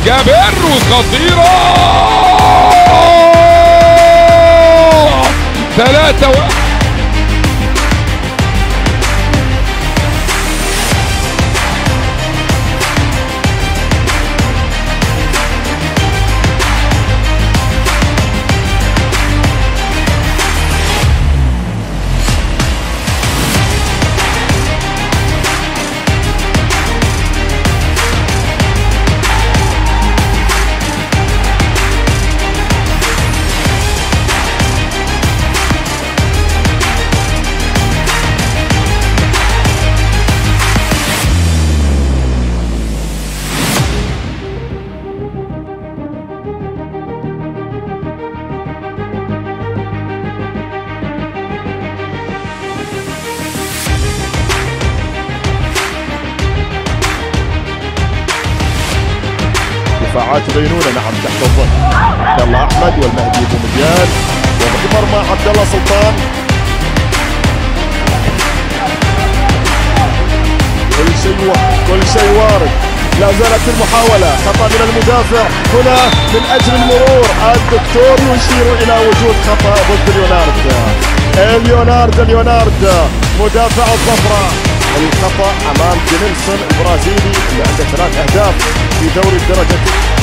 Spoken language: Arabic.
جابر وخطيرة 3-1. دفاعات بينونة نعم تحت الظل. عبد الله احمد والمهدي ابو مديان وضع مرمى عبد الله سلطان. كل شيء وارد. لا زالت المحاولة، خطأ من المدافع هنا من اجل المرور. الدكتور يشير الى وجود خطأ ضد ليونارد مدافع الظفرة. الخطأ امام جينيلسون البرازيلي اللي عنده 3 اهداف في دوري الدرجة